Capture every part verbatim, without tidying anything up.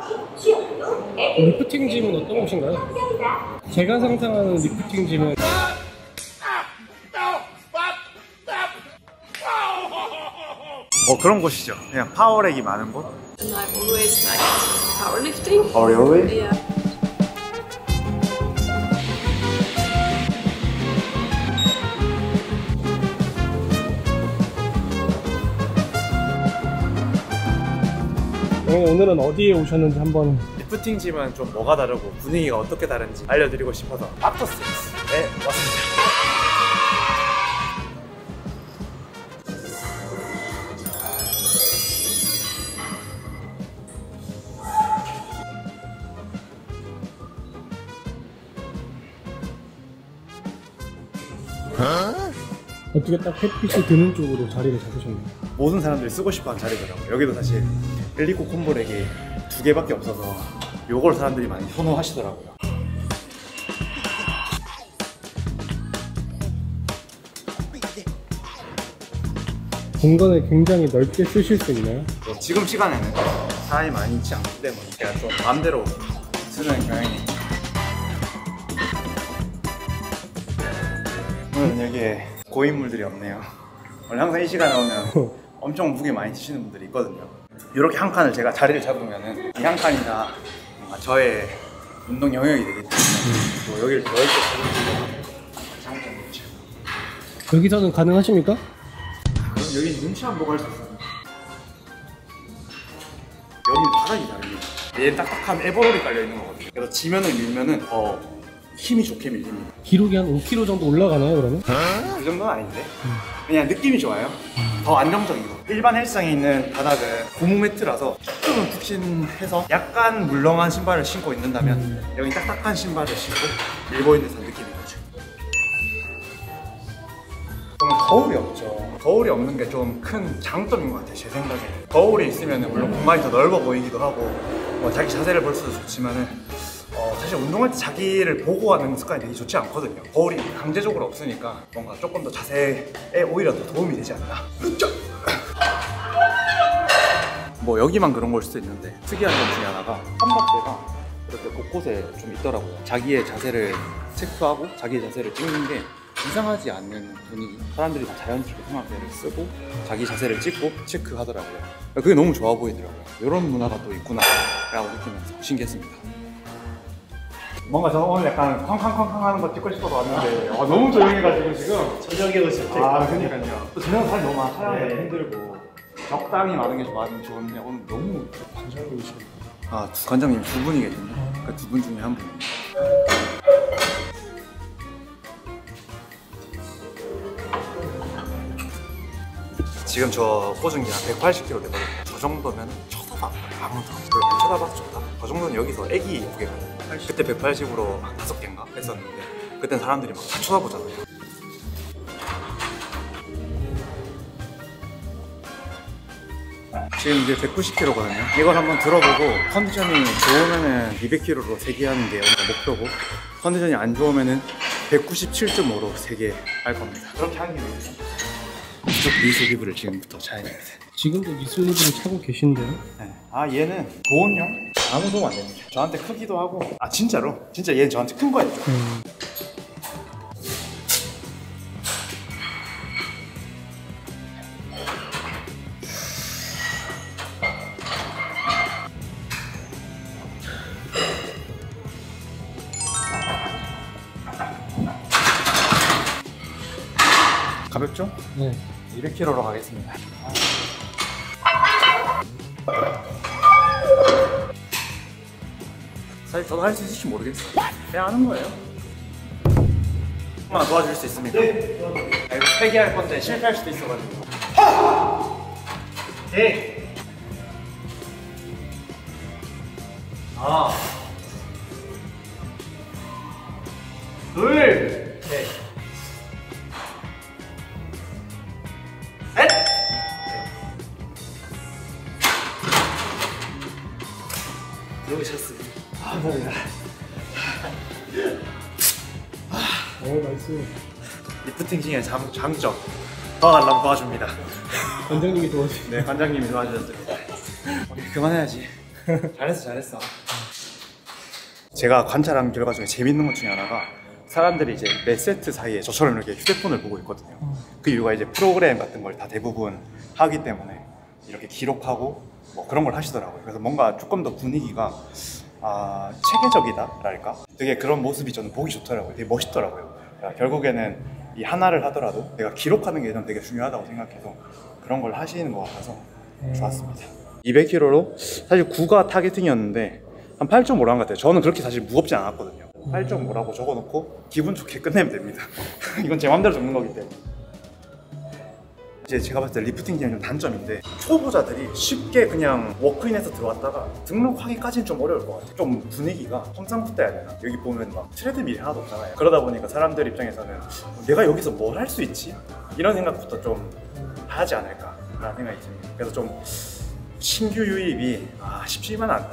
리프팅 짐은 어떤 곳인가요? 제가 상상하는 리프팅 짐은 뭐 그런 곳이죠. 그냥 파워렉이 많은 곳. And I've always liked powerlifting. Oh, really? Yeah. 오늘은 어디에 오셨는지 한번. 리프팅 짐은 좀 뭐가 다르고 분위기가 어떻게 다른지 알려드리고 싶어서 악터스에 왔습니다. 어떻게 딱 햇빛이 드는 쪽으로 자리를 잡으셨나요? 모든 사람들이 쓰고 싶어하는 자리더라고요. 여기도 사실 헬리코 콤보렉이 두 개밖에 없어서 요걸 사람들이 많이 선호하시더라고요. 공간을 굉장히 넓게 쓰실 수 있나요? 지금 시간에는 사람이 많이 있지 않기 때문에 그냥 좀 마음대로 쓰는 경향이. 오늘은 여기에 고인물들이 없네요. 원래 항상 이 시간에 오면 엄청 무게 많이 드시는 분들이 있거든요. 이렇게 한 칸을 제가 자리를 잡으면 이 한 칸이 다 저의 운동 영역이 되기 때문에 또 여기를 넓게 잡으면 장점이죠. 여기서는 가능하십니까? 그럼 여기 눈치 안 보고 할 수 있어요. 여기는 바닥이 다릅니다. 얘는 딱딱한 에버롤이 깔려있는 거거든요. 그래서 지면을 밀면은 어, 힘이 좋게 밀립니다. 기록이 한 오 킬로그램 정도 올라가나요 그러면? 그 정도는 아닌데 그냥 느낌이 좋아요. 더 안정적이고. 일반 헬스장에 있는 바닥은 고무 매트라서 조금은 푹신해서 약간 물렁한 신발을 신고 있는다면 음. 여기 딱딱한 신발을 신고 밀고 있는 듯한 느낌인 거죠. 저는 거울이 없죠. 거울이 없는 게 좀 큰 장점인 것 같아요, 제 생각에. 거울이 있으면 물론 공간이 더 넓어 보이기도 하고 뭐 자기 자세를 볼 수도 좋지만은 어, 사실 운동할 때 자기를 보고 하는 습관이 되게 좋지 않거든요. 거울이 강제적으로 없으니까 뭔가 조금 더 자세에 오히려 더 도움이 되지 않나. 뭐 여기만 그런 걸 수도 있는데 특이한 점 중에 하나가 삼각대가 이렇게 곳곳에 좀 있더라고요. 자기의 자세를 체크하고 자기의 자세를 찍는 게 이상하지 않는 분위기. 사람들이 다 자연스럽게 삼각대를 쓰고 자기 자세를 찍고 체크하더라고요. 그게 너무 좋아 보이더라고요. 이런 문화가 또 있구나 라고 느끼면서 신기했습니다. 뭔가 저 오늘 약간 쾅쾅쾅쾅 하는 거 찍고 싶어서 왔는데 아, 너무 조용해가지고 지금 저녁에도 진짜 아 그러니까요. 또 저녁 사람이 너무 많아. 촬영하기 네. 힘들고 적당히 많은 게 많이 좋은데 오늘 너무 관장님이시네요. 아 두, 관장님 두 분이 계시네. 그 두 분 중에 한 분입니다. 지금 저 꽂은 게 한 백팔십 킬로그램 되거든요. 저 정도면 쳐다봐 아무도 쳐다봐도 좋다. 저 정도는 여기서 애기 무게거든요. 그때 백팔십으로 다섯 개인가 했었는데 그땐 사람들이 막 다 쳐다보잖아요. 지금 이제 백구십 킬로그램이거든요. 이걸 한번 들어보고 컨디션이 좋으면은 이백 킬로그램로 세 개 하는 게 오늘 목표고 컨디션이 안 좋으면은 백구십칠 점 오로 세 개 할 겁니다. 그렇게 하는 게 좋겠죠. 이쪽 미술 기부를 지금부터 차야 됩니다. 지금도 미술 기부를 차고 계신데요? 네. 아 얘는 보온용? 아무 도움 안 됩니다. 저한테 크기도 하고 아 진짜로? 진짜 얘는 저한테 큰 거예요. 음. 가볍죠? 네. 이백 킬로그램로 가겠습니다. 사실 저도 할 수 있을지 모르겠어요. 그냥 하는 거예요. 조금만 도와줄 수 있습니까? 네. 이거 세 개 할 건데 실패할 수도 있어가지고. 네. 하나, 둘, 셋. 들어오셨습니다. 아, 감사합니다. 오, 나이스. 리프팅 중에 장, 장점 더 하려면 도와줍니다. 관장님이 도와주세요. 네, 관장님이 도와주셨습니다. 오케이, 그만해야지. 잘했어 잘했어. 제가 관찰한 결과 중에 재밌는 것 중에 하나가 사람들이 이제 매 세트 사이에 저처럼 이렇게 휴대폰을 보고 있거든요. 그 이유가 이제 프로그램 같은 걸 다 대부분 하기 때문에 이렇게 기록하고 뭐 그런 걸 하시더라고요. 그래서 뭔가 조금 더 분위기가 아, 체계적이다랄까? 되게 그런 모습이 저는 보기 좋더라고요. 되게 멋있더라고요. 그러니까 결국에는 이 하나를 하더라도 내가 기록하는 게 저는 되게 중요하다고 생각해서 그런 걸 하시는 것 같아서 좋았습니다. 이백 킬로그램로 사실 구가 타겟팅이었는데 한 팔 점 오로 한 것 같아요. 저는 그렇게 사실 무겁지 않았거든요. 팔 점 오라고 적어놓고 기분 좋게 끝내면 됩니다. 이건 제 맘대로 적는 거기 때문에. 이제 제가 봤을 때 리프팅 팀의 좀 단점인데 초보자들이 쉽게 그냥 워크인에서 들어왔다가 등록하기까지는 좀 어려울 것 같아요. 좀 분위기가 험상궂다 해야 되나? 여기 보면 막 트레드밀이 하나도 없잖아요. 그러다 보니까 사람들 입장에서는 내가 여기서 뭘 할 수 있지? 이런 생각부터 좀 하지 않을까 라는 생각이 듭니다. 그래서 좀 신규 유입이 아, 쉽지만 않다.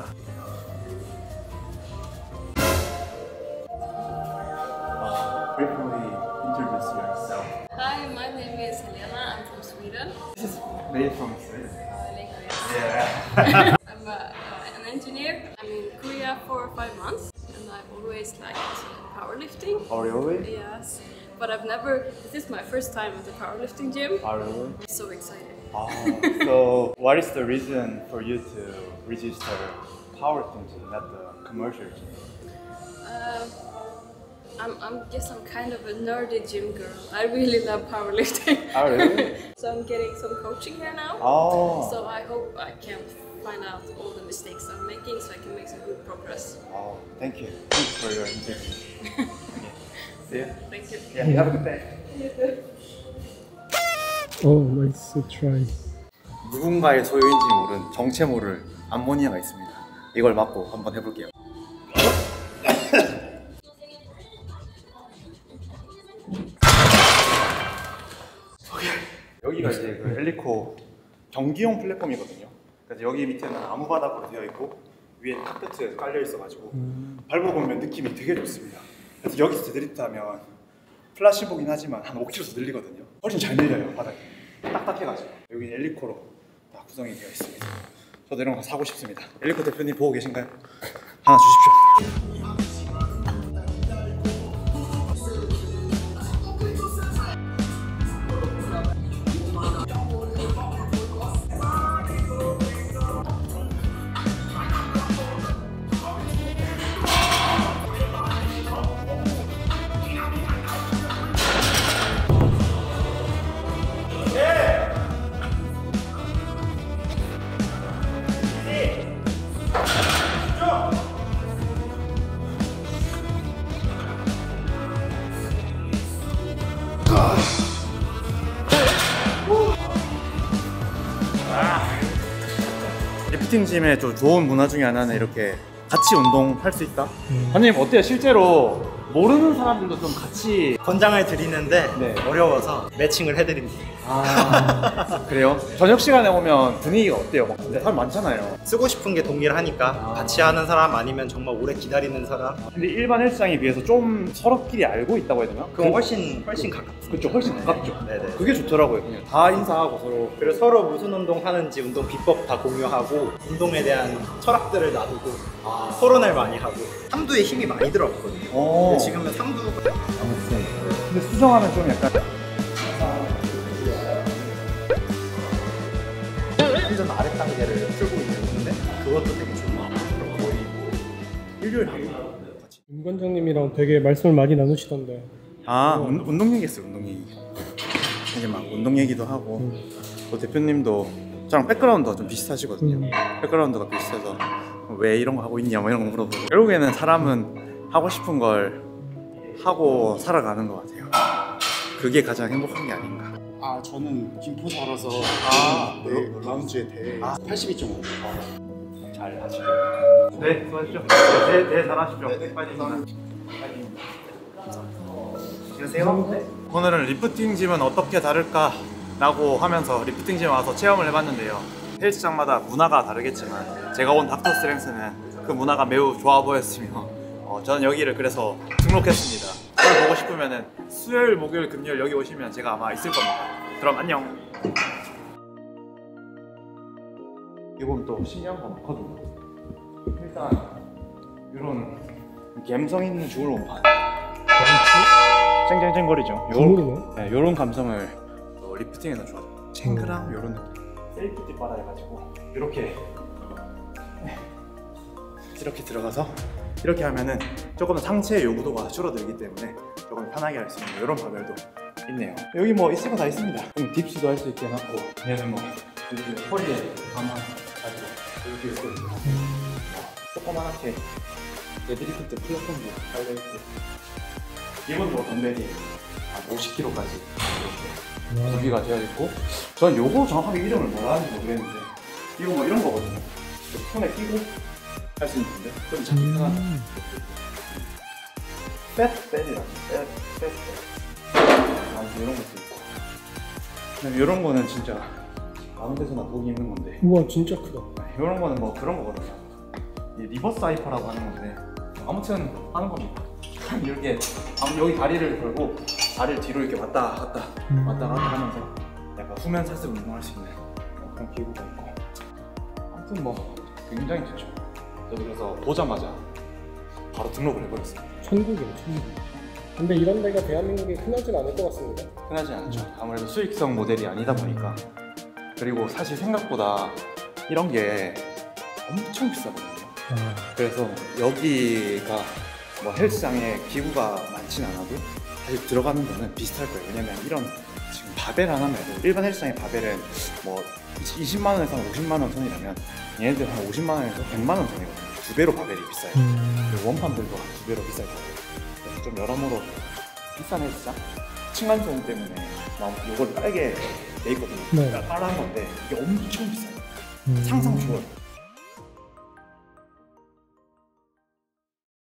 Briefly introduce yourself. Hi, my name is Helena. I'm from Sweden. This is made from Sweden. Uh, like Korea. Yeah. I'm a, uh, an engineer. I'm in Korea for five months, and I've always liked powerlifting. Oh really? Yes, but I've never. This is my first time at the powerlifting gym. Oh really? I'm so excited. Oh, so what is the reason for you to register powerlifting gym, not the commercial gym? Uh, I'm, I'm guess I'm kind of a nerdy gym girl. I really love powerlifting. Oh really? So I'm getting some coaching here now. Oh. So I hope I can find out all the mistakes I'm making so I can make some good progress. Oh, thank you. Thanks for your interview. Okay. See you. Thank you. Yeah, you have a good day. You too. Oh, nice try. 누군가의 소유인지 모른 정체 모를 암모니아가 있습니다. 이걸 맞고 한번 해볼게요. 여기가 이제 그 엘리코 경기용 플랫폼이거든요. 그래서 여기 밑에는 나무 바닥으로 되어 있고 위에 카페트 깔려 있어가지고 음. 밟아보면 느낌이 되게 좋습니다. 그래서 여기서 드리프트하면 플라시보긴 하지만 한 오 킬로그램에서 늘리거든요. 훨씬 잘 늘려요 바닥이. 딱딱해가지고 여기 엘리코로 다 구성이 되어 있습니다. 저도 이런 거 사고 싶습니다. 엘리코 대표님 보고 계신가요? 하나 주십시오. 리프팅 짐의 좀 좋은 문화 중에 하나는 이렇게 같이 운동할 수 있다. 음. 관장님 어때요? 실제로 모르는 사람들도 좀 같이 권장을 드리는데 네. 어려워서 매칭을 해드립니다. 아 그래요? 저녁 시간에 오면 분위기가 어때요? 막 근데 사람 많잖아요. 쓰고 싶은 게 동일하니까 아. 같이 하는 사람 아니면 정말 오래 기다리는 사람. 근데 일반 헬스장에 비해서 좀 서로끼리 알고 있다고 해야 되나? 그건 훨씬 훨씬 가깝죠. 그렇죠, 훨씬 가깝죠. 네네. 그게 좋더라고요. 그냥 다 인사하고 서로. 그리고 서로 무슨 운동 하는지 운동 비법 다 공유하고 운동에 대한 철학들을 나누고 아. 토론을 많이 하고 삼두에 힘이 많이 들어갔거든요. 근데 지금은 삼두가 근데 수정하면 좀 약간 완전 아래 단계를 풀고 있는데 그것도 되게 좋아. 거의 뭐 일요일 하루 같이. 임 관장님이랑 되게 말씀을 많이 나누시던데. 아 운, 운동 얘기했어요. 운동 얘기. 이게 막 운동 얘기도 하고 음. 또 대표님도 저랑 백그라운드가 좀 비슷하시거든요. 음. 백그라운드가 비슷해서 왜 이런 거 하고 있냐 뭐 이런 거 물어보고 결국에는 사람은 하고 싶은 걸 하고 살아가는 것 같아요. 그게 가장 행복한 게 아닌가. 아 저는 김포 살아서 아, 네, 다음 주에 대회 아. 팔십이 점 오. 잘 하시죠. 네, 수고하십시오. 네, 네, 잘하십시오. 네, 네, 파이팅입니다. 안녕하세요. 네. 오늘은 리프팅 짐은 어떻게 다를까? 라고 하면서 리프팅 짐에 와서 체험을 해봤는데요. 헬스장마다 문화가 다르겠지만 제가 온 닥터 스트렝스는 그 문화가 매우 좋아 보였으며 어, 저는 여기를 그래서 등록했습니다. 그걸 보고 싶으면 수요일, 목요일, 금요일 여기 오시면 제가 아마 있을 겁니다. 그럼 안녕. 여기 보면 또 신기한 거 많거든요. 일단 이런 감성 있는 주얼 원판 쨍쨍쨍거리죠. 국물이네. 네, 이런 감성을 어, 리프팅에서 좋아요. 쨍그랑 이런 느낌. 셀프티 바라 해가지고 이렇게 네, 이렇게 들어가서 이렇게 하면은 조금 더 상체의 요구도가 줄어들기 때문에 조금 편하게 할 수 있는 이런 바벨도 있네요. 여기 뭐 있을 거 다 있습니다. 좀 딥스도 할 수 있게 해놨고 얘는 뭐 이렇게 허리에 감아가지고 이렇게 있거든요. 조그맣게 데드리프트 플랫폼도 달려있고 기본적으로 덤벨이 한 오십 킬로그램까지 이렇게 구비가 되어 있고 전 요거 정확하게 이름을 뭐라 하는지 모르겠는데 이거 뭐 이런 거거든요. 손에 끼고 할 수 있는데 좀 잡기 편한 팻팻이라고 팻팻 아무튼 이런 것도 있고 근데 이런 거는 진짜 아무 데서나 보기 힘든 건데 우와 진짜 크다. 이런 거는 뭐 그런 거거든요. 이 리버스 하이퍼라고 하는 건데 아무튼 하는 겁니다. 이렇게 여기 다리를 걸고 다리를 뒤로 이렇게 왔다 갔다 왔다 갔다 하면서 약간 후면 사슬 운동할 수 있는 그런 기구가 있고 아무튼 뭐 굉장히 좋죠. 저도 그래서 보자마자 바로 등록을 해버렸어요. 천국이네 천국. 근데 이런 데가 대한민국에 흔하진 않을 것 같습니다. 흔하지 않죠. 아무래도 수익성 모델이 아니다 보니까. 그리고 사실 생각보다 이런 게 엄청 비싸거든요. 아, 그래서 여기가 뭐 헬스장에 기구가 많진 않아도 사실 들어가는 거는 비슷할 거예요. 왜냐면 이런 지금 바벨 하나만 해도 일반 헬스장의 바벨은 뭐 이십만 원에서 한 오십만 원 선이라면 얘네들 한 오십만 원에서 백만 원 선이거든요. 두 배로 바벨이 비싸요. 그리고 원판들도 한 두 배로 비쌀 거예요. 그래서 좀 여러모로 비싼 헬스장? 층간소음 때문에 막 요걸 깔게 돼 있거든요. 네. 깔- 깔아한 건데 이게 엄청 비싸요. 음. 상상 초월.